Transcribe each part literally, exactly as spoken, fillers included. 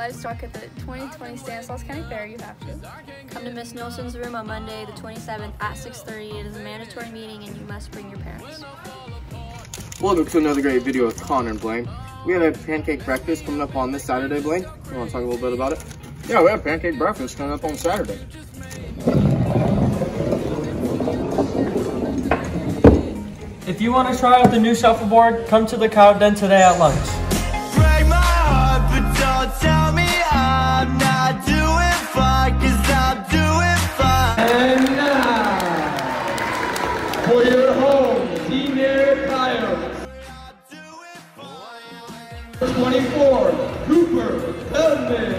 livestock at the twenty twenty Stanislaus County Fair, you have to. Come to Miss Nilsson's room on Monday, the twenty-seventh at six thirty. It is a mandatory meeting and you must bring your parents. Welcome to another great video with Connor and Blaine. We have a pancake breakfast coming up on this Saturday, Blaine. You want to talk a little bit about it? Yeah, we have pancake breakfast coming up on Saturday. If you want to try out the new shuffleboard, come to the Cow Den today at lunch. Break my heart, but don't tell me I'm not doing fine, cause I'm doing fine. And now, for your home, Denair Coyotes. twenty-four, Cooper Feldman.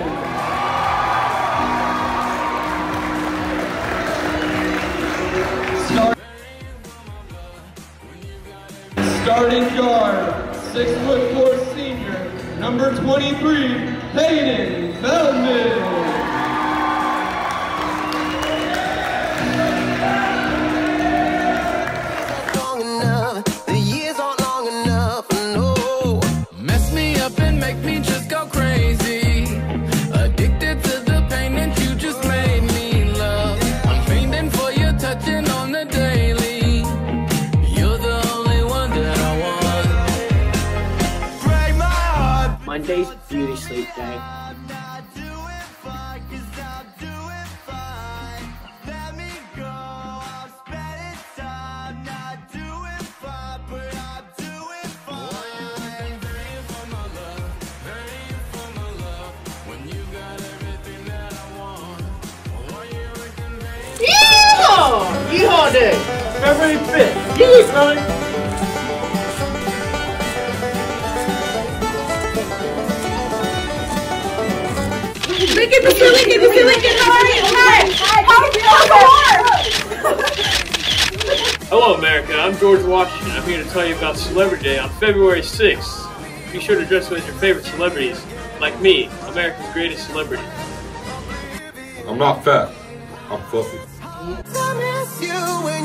Start Starting guard, six foot four senior, number twenty-three, Hayden Feldman. Long enough, the years aren't long enough, no. Mess me up and make me just go crazy. Addicted to the pain that you just made me love. I'm fiending for your touching on the daily. Monday's beauty sleep day. Yeehaw! Yeehaw Day! February fifth. Yee, Smelly! Lincoln, Mister Lincoln, Mister Lincoln, how are you? Hi! How are you? Hello, America. I'm George Washington. I'm here to tell you about Celebrity Day on February sixth. Be sure to dress with your favorite celebrities, like me, America's greatest celebrity. I'm not fat. I'm fluffy. I miss you.